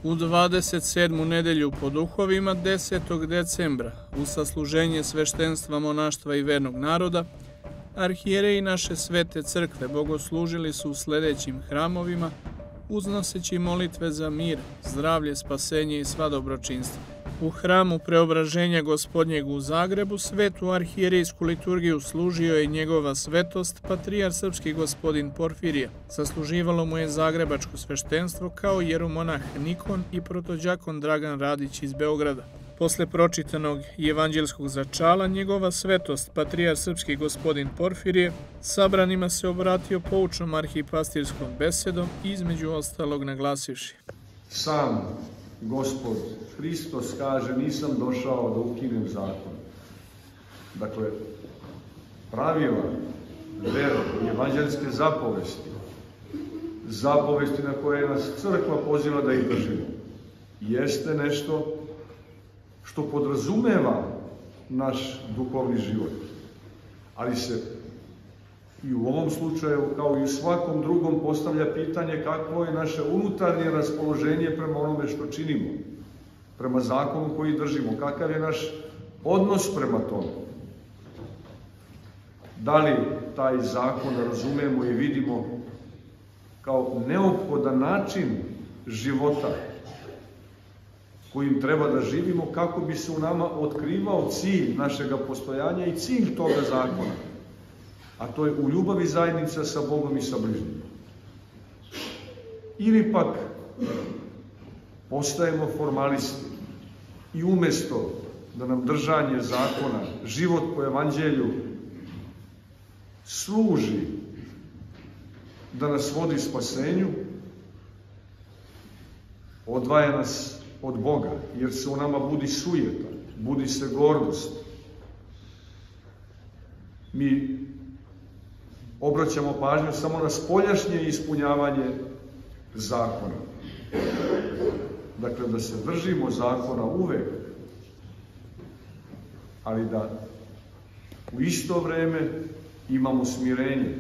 U 27. nedelju po duhovima 10. decembra u sasluženje sveštenstva, monaštva i vernog naroda, arhijereji naše svete crkve bogoslužili su u sledećim hramovima, uznoseći molitve za mir, zdravlje, spasenje i sva dobročinstva. U hramu Preobraženja Gospodnjeg u Zagrebu svetu arhijerejsku liturgiju služio je njegova svetost, patrijar srpski gospodin Porfirije. Sasluživalo mu je zagrebačko sveštenstvo kao jeromonah Nikon i protođakon Dragan Radić iz Beograda. Posle pročitanog evanđelskog začala, njegova svetost, patrijar srpski gospodin Porfirije, sabranima se obratio poučnom arhipastirskom besedom, između ostalog naglasivši: Sam Gospod Hristos kaže, nisam došao da ukinem zakon. Dakle, pravila vere i evanđelske zapovesti na koje nas crkva poziva da ih držimo, jeste nešto što podrazumeva naš duhovni život. Ali se i u ovom slučaju, kao i u svakom drugom, postavlja pitanje kakvo je naše unutarnje raspoloženje prema onome što činimo, prema zakonu koji držimo, kakav je naš odnos prema tome. Da li taj zakon razumemo i vidimo kao neophodan način života kojim treba da živimo, kako bi se u nama otkrivao cilj našega postojanja i cilj toga zakona, a to je u ljubavi zajednica sa Bogom i sa bližnjim. Ili pak postajemo formalisti i umesto da nam držanje zakona, život po evanđelju služi da nas vodi spasenju, odvaja nas od Boga, jer se u nama budi sujeta, budi se gordost. Mi obraćamo pažnju samo na spoljašnje ispunjavanje zakona. Dakle, da se držimo zakona uvek, ali da u isto vreme imamo smirenje.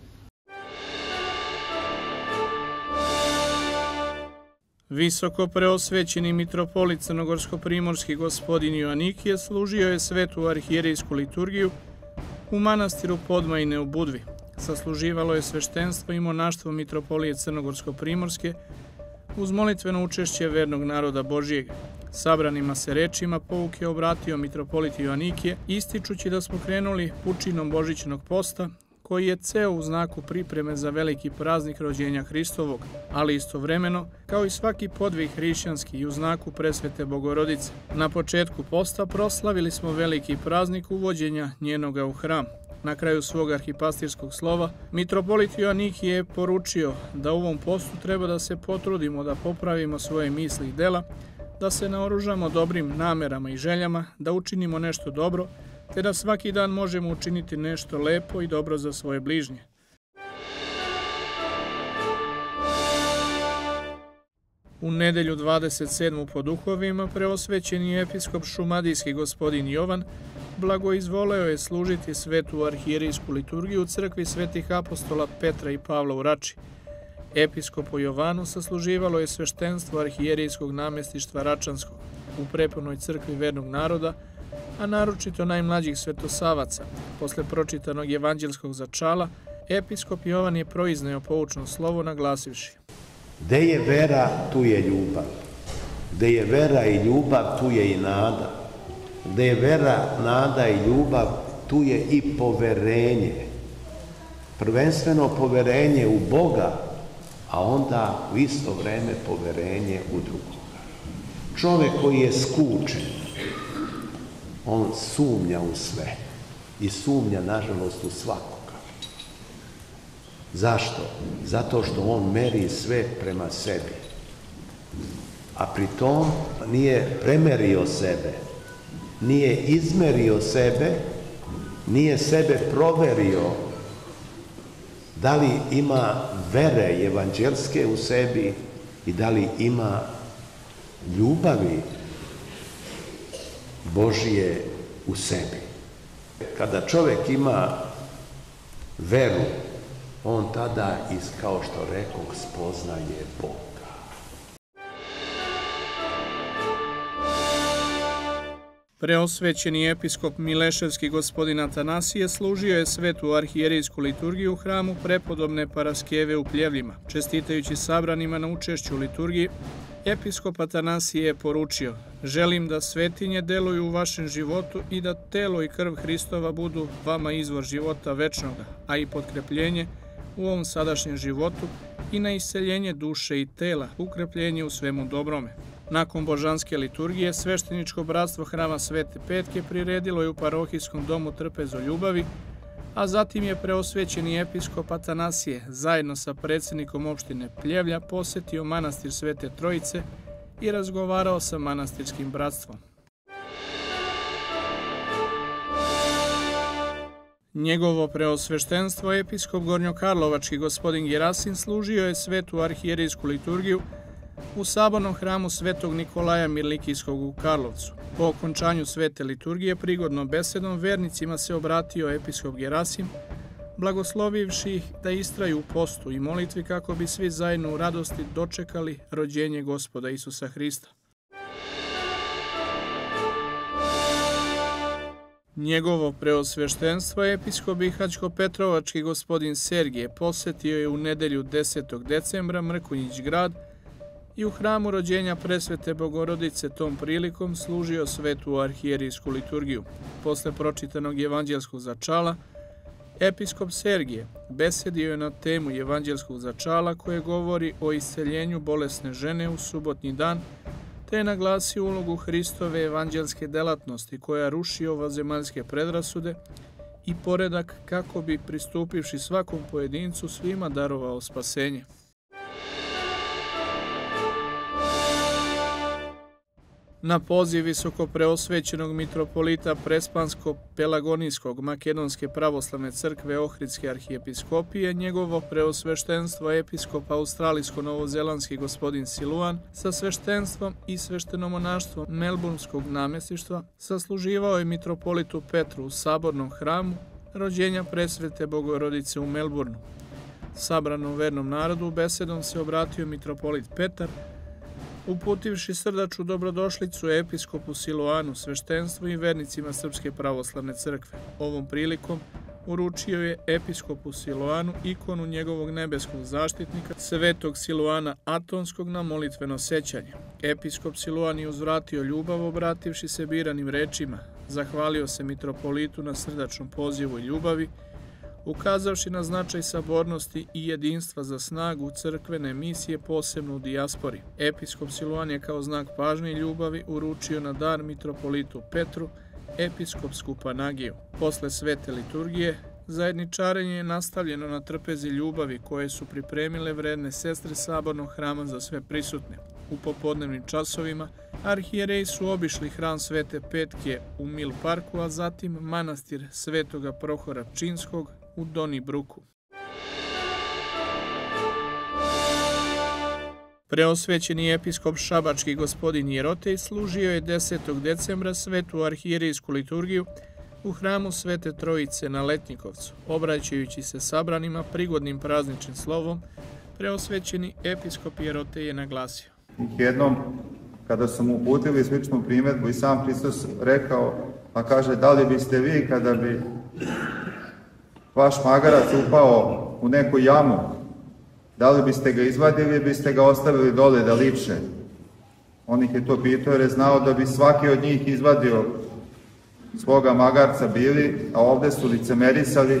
Visoko preosvećeni mitropolit crnogorsko-primorski gospodin Joanikije služio je svetu arhijerejsku liturgiju u manastiru Podmajine u Budvi. Sasluživalo je sveštenstvo i monaštvo mitropolije crnogorsko-primorske uz molitveno učešće vernog naroda Božijeg. Sabranima se rečima pouke obratio mitropolit Joanikije, ističući da smo krenuli pučinom Božićnog posta, koji je ceo u znaku pripreme za veliki praznik rođenja Hristovog, ali istovremeno, kao i svaki podvig hrišćanski, i u znaku presvete Bogorodice. Na početku posta proslavili smo veliki praznik uvođenja njenoga u hram. Na kraju svog arhipastirskog slova, mitropolit Joanikije je poručio da u ovom postu treba da se potrudimo da popravimo svoje misli i dela, da se naoružamo dobrim namerama i željama, da učinimo nešto dobro, te da svaki dan možemo učiniti nešto lepo i dobro za svoje bližnje. U nedelju 27. po duhovima preosvećeni episkop šumadijski gospodin Jovan blagoizvoleo je služiti svetu arhijerejsku liturgiju u crkvi svetih apostola Petra i Pavla u Rači. Episkopu Jovanu sasluživalo je sveštenstvo arhijerejskog namestištva Račanskog u prepunoj crkvi vernog naroda, a naročito najmlađih svetosavaca. Posle pročitanog evanđelskog začala, episkop Jovan je proizneo poučno slovo naglasivši: Gde je vera, tu je ljubav. Gde je vera i ljubav, tu je i nada. Gde je vera, nada i ljubav, tu je i poverenje. Prvenstveno poverenje u Boga, a onda u isto vreme poverenje u drugoga. Čovek koji je skučen, on sumnja u sve i sumnja, nažalost, u svakoga. Zašto? Zato što on meri sve prema sebi. A pri tom nije premerio sebe, nije izmerio sebe, nije sebe proverio da li ima vere evanđelske u sebi i da li ima ljubavi Božije u sebi. Kada čovjek ima veru, on tada, kao što rekoh, spoznaje Boga. Preosvećeni episkop Mileševski gospodin Atanasije služio je svetu arhijerejsku liturgiju u hramu prepodobne Paraskeve u Pljevljima. Čestitajući sabranima na učešću u liturgiji, episkop Atanasije je poručio: želim da svetinje deluju u vašem životu i da telo i krv Hristova budu vama izvor života večnoga, a i potkrepljenje u ovom sadašnjem životu i na isceljenje duše i tela, ukrepljenje u svemu dobrome. Nakon božanske liturgije, svešteničko bratstvo hrama Svete Petke priredilo je u parohijskom domu Trpezo ljubavi, a zatim je preosvećeni episkop Atanasije zajedno sa predsjednikom opštine Pljevlja posetio manastir Svete Trojice i razgovarao sa manastirskim bratstvom. Njegovo preosveštenstvo, episkop Gornjokarlovački gospodin Gerasim, služio je svetu arhijerejsku liturgiju u sabornom hramu Svetog Nikolaja Mirlikijskog u Karlovcu. Po okončanju svete liturgije prigodnom besedom vernicima se obratio episkop Gerasim, blagoslovivši ih da istraju u postu i molitvi kako bi svi zajedno u radosti dočekali rođenje Gospoda Isusa Hrista. Njegovo preosveštenstvo, episkop Bihaćko-Petrovački gospodin Sergije, posetio je u nedelju 10. decembra Mrkonjić grad i u hramu rođenja Presvete Bogorodice tom prilikom služio svetu arhijerejsku liturgiju. Posle pročitanog evanđelskog začala, episkop Sergije besedio je na temu evanđelskog začala koje govori o isceljenju bolesne žene u subotnji dan, te je naglasio ulogu Hristove evanđelske delatnosti koja ruši ovozemaljske predrasude i poredak kako bi, pristupivši svakom pojedincu, svima darovao spasenje. Na poziv visokopreosvećenog mitropolita Prespansko-Pelagonijskog Makedonske pravoslavne crkve Ohridske arhijepiskopije, njegovo preosveštenstvo episkop australijsko-novozelandski gospodin Siluan sa sveštenstvom i sveštenomonaštvom Melbourneskog namestništva sasluživao je mitropolitu Petru u sabornom hramu rođenja Presvete Bogorodice u Melbourneu. Sabranom vernom narodu besedom se obratio mitropolit Petar, uputivši srdačnu dobrodošlicu episkopu Siluanu, sveštenstvu i vernicima Srpske pravoslavne crkve. Ovom prilikom uručio je episkopu Siluanu ikonu njegovog nebeskog zaštitnika, svetog Siluana Atonskog, na molitveno sećanje. Episkop Siluan je uzvratio ljubav obrativši se biranim rečima, zahvalio se mitropolitu na srdačnom pozivu i ljubavi, ukazavši na značaj sabornosti i jedinstva za snagu crkvene misije, posebno u dijaspori. Episkop Siluan je kao znak pažnje i ljubavi uručio na dar mitropolitu Petru episkopsku panagiju. Posle svete liturgije, zajedničarenje je nastavljeno na trpezi ljubavi koje su pripremile vredne sestre sabornog hrama za sve prisutne. U popodnevnim časovima arhijereji su obišli hram Svete Petke u Mil Parku, a zatim manastir Svetoga Prohora Pčinskog u Donibruku. Preosvećeni episkop Šabački gospodin Jerotej služio je 10. decembra svetu arhijerejsku liturgiju u hramu Svete Trojice na Letnjikovcu. Obraćajući se sabranima prigodnim prazničnim slovom, preosvećeni episkop Jerotej je naglasio: jednom, kada su mu uputili sličnu primjedbu i sam Hristos rekao, pa kaže, da li biste vi kada bi vaš magarac upao u neku jamu, da li biste ga izvadili ili biste ga ostavili dole da lipše? On ih je to pitao jer je znao da bi svaki od njih izvadio svoga magarca bili, a ovde su licemerisali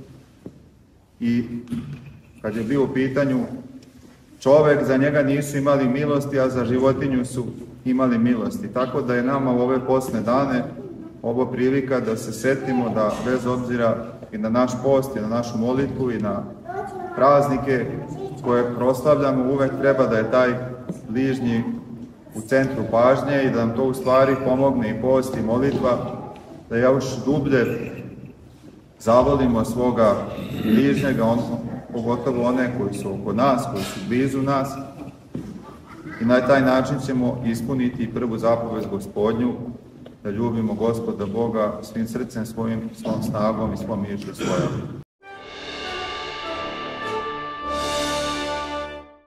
i kad je bio u pitanju čovek, za njega nisu imali milosti, a za životinju su imali milosti. Tako da je nama u ove posne dane ovo prilika da se setimo da bez obzira i na naš post i na našu molitvu i na praznike koje proslavljamo, uvek treba da je taj bližnji u centru pažnje i da nam to u stvari pomogne i post i molitva, da još dublje zavolimo svoga bližnjega, pogotovo one koji su oko nas, koji su blizu nas, i na taj način ćemo ispuniti prvu zapovest Gospodnju, da ljubimo Gospoda Boga svim srcem svojim, svom snagom i svom mišlju svojom.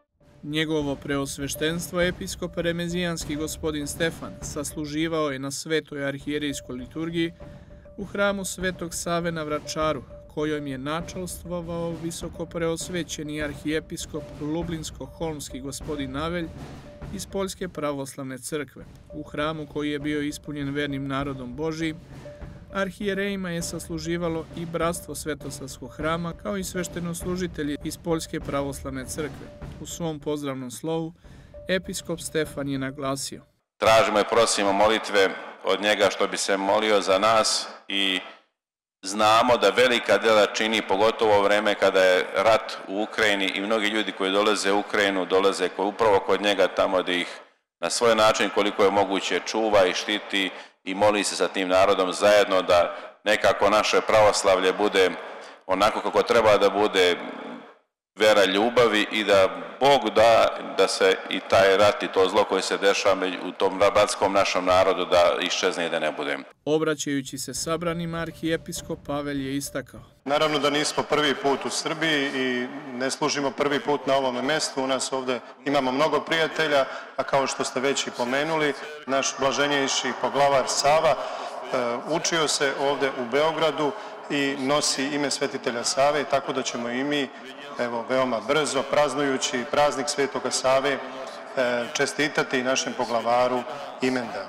Njegovo preosveštenstvo, episkop remezijanski gospodin Stefan, sasluživao je na svetoj arhijerejskoj liturgiji u hramu Svetog Save na Vračaru, kojom je načalstvovao visoko preosvećeni arhijepiskop Lublinsko-Holmski gospodin Navelj iz Poljske pravoslavne crkve. U hramu koji je bio ispunjen vernim narodom Božijim, arhijerejima je sasluživalo i bratstvo Svetosavskog hrama, kao i sveštenoslužitelji iz Poljske pravoslavne crkve. U svom pozdravnom slovu, episkop Stefan je naglasio: Tražimo i prosimo molitve od njega što bi se molio za nas i znamo da velika dela čini, pogotovo u vreme kada je rat u Ukrajini i mnogi ljudi koji dolaze u Ukrajinu dolaze upravo kod njega tamo da ih na svoj način koliko je moguće čuva i štiti i moli se sa tim narodom zajedno da nekako naše pravoslavlje bude onako kako treba da bude, vera ljubavi i da Bog da se i taj rat i to zlo koje se dešava u tom bratskom našem narodu da iščezne i da ne bude. Obraćajući se sabranima, arhijepiskop Pavelj je istakao: Naravno da nismo prvi put u Srbiji i ne služimo prvi put na ovome mestu. U nas ovde imamo mnogo prijatelja, a kao što ste već i pomenuli, naš blaženjejši poglavar Sava učio se ovde u Beogradu i nosi ime svetitelja Save, tako da ćemo i mi veoma brzo, praznujući praznik Svetoga Save, čestitati našem poglavaru imendan.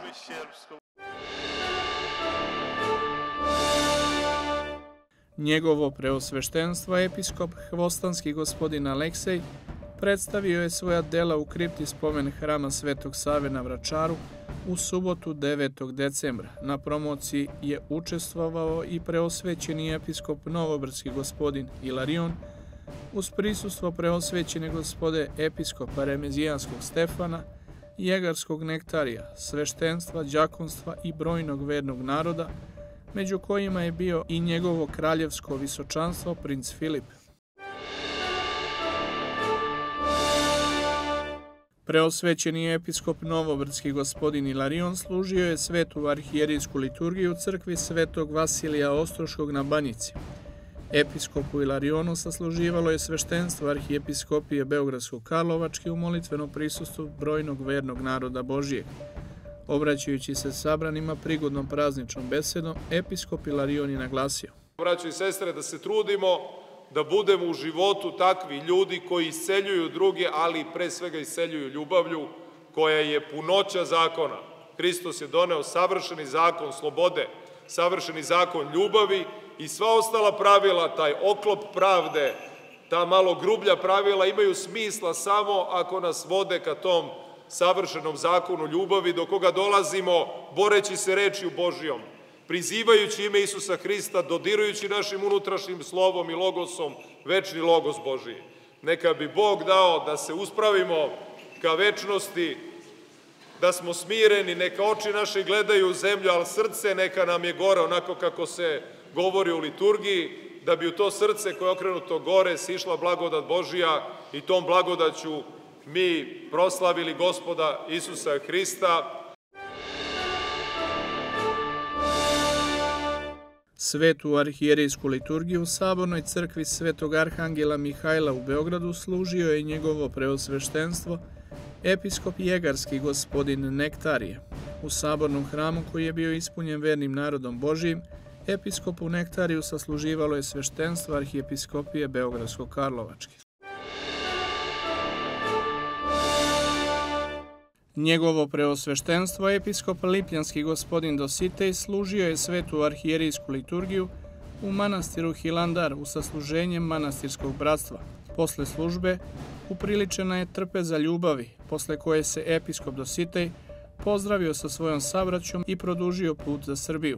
Njegovo preosveštenstvo, episkop Hvostanski gospodin Aleksej, predstavio je svoja dela u kripti spomen hrama Svetog Save na Vračaru u subotu 9. decembra. Na promociji je učestvovao i preosvećeni episkop Novobrdski gospodin Ilarion, uz prisustvo preosvećene gospode episkopa remezijanskog Stefana, jegarskog nektarija, sveštenstva, đakonstva i brojnog vernog naroda, među kojima je bio i njegovo kraljevsko visočanstvo princ Filip. Preosvećeni episkop Novobrdski gospodin Ilarion služio je svetu arhijerejsku liturgiju u crkvi Svetog Vasilija Ostroškog na Banjici. Episkopu Ilarionu sasluživalo je sveštenstvo arhijepiskopije Beogradsko-Karlovačke u molitvenom prisustvu brojnog vernog naroda Božijeg. Obraćajući se sabranima prigodnom prazničnom besedom, episkop Ilarion je naglasio: Braćo i sestre, da se trudimo da budemo u životu takvi ljudi koji isceljuju druge, ali pre svega isceljuju ljubavlju koja je punoća zakona. Hristos je doneo savršeni zakon slobode, savršeni zakon ljubavi i sva ostala pravila, taj oklop pravde, ta malo grublja pravila imaju smisla samo ako nas vode ka tom savršenom zakonu ljubavi do koga dolazimo boreći se rečju Božijom, prizivajući ime Isusa Hrista, dodirujući našim unutrašnjim slovom i logosom večni logos Božiji. Neka bi Bog dao da se uspravimo ka večnosti, da smo smireni, neka oči naše gledaju u zemlju, ali srce neka nam je gore, onako kako se govori u liturgiji, da bi u to srce koje je okrenuto gore sišla blagodat Božija i tom blagodaću mi proslavili Gospoda Isusa Hrista. Svetu arhijerejsku liturgiju u Sabornoj crkvi Svetog Arhangela Mihajla u Beogradu služio je njegovo preosveštenstvo, episkop jegarski gospodin Nektarije. U Sabornom hramu koji je bio ispunjen vernim narodom Božijim, episkopu Nektariju sasluživalo je sveštenstvo arhijepiskopije Beogradsko-Karlovačke. Njegovo preosveštenstvo, episkop Lipljanski gospodin Dositej, služio je svetu arhijerejsku liturgiju u manastiru Hilandar u sasluženjem manastirskog bratstva. Posle službe upriličena je trpeza ljubavi, posle koje se episkop Dositej pozdravio sa svojom sabraćom i produžio put za Srbiju.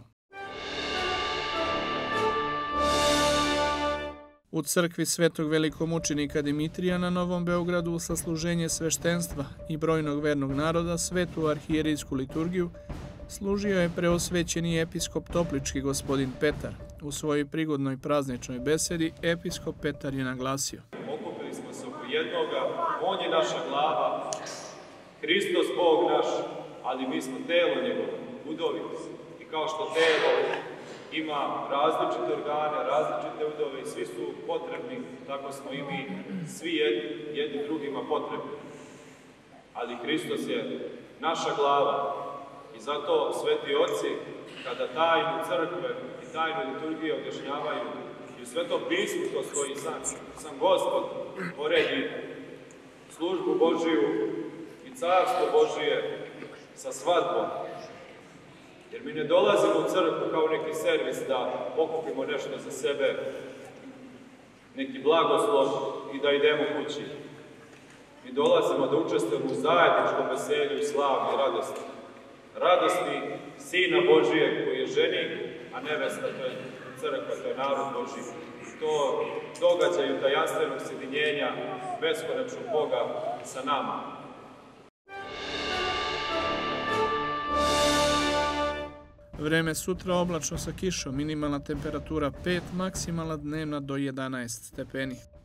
U crkvi Svetog velikomučenika Dimitrija na Novom Beogradu u sasluženje sveštenstva i brojnog vernog naroda svetu arhijerejsku liturgiju služio je preosvećeni episkop Toplički gospodin Petar. U svojoj prigodnoj prazničnoj besedi episkop Petar je naglasio: Okupili smo se oko jednoga, on je naša glava, Hristos Bog naš, ali mi smo telo njegovo, udovi. I kao što telo ima različite organe, različite udove i svi su potrebni, tako smo i mi svi jedni drugima potrebni. Ali Hristos je naša glava i zato sveti oci, kada tajnu crkve i tajnu liturgije objašnjavaju, i u Svetom pismu to stoji sam Gospod poredi službu Božiju i carstvo Božije sa svadbom. Jer mi ne dolazimo u crkvu kao neki servis da pokupimo nešto za sebe, neki blagoslov i da idemo kući. Mi dolazimo da učestvujemo u zajedničkom veselju i slavi i radosti. Radosti Sina Božijeg koji je ženik, a nevesta to je crkva, to je narod Božji. To događaju tajanstvenog sjedinjenja beskonačnog Boga sa nama. Vreme sutra oblačno sa kišom, minimalna temperatura 5, maksimalna dnevna do 11 stepeni.